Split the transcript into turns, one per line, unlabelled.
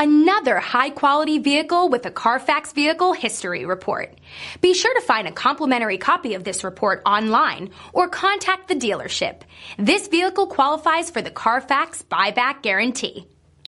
another high-quality vehicle with a Carfax Vehicle History Report. Be sure to find a complimentary copy of this report online or contact the dealership. This vehicle qualifies for the Carfax Buyback Guarantee.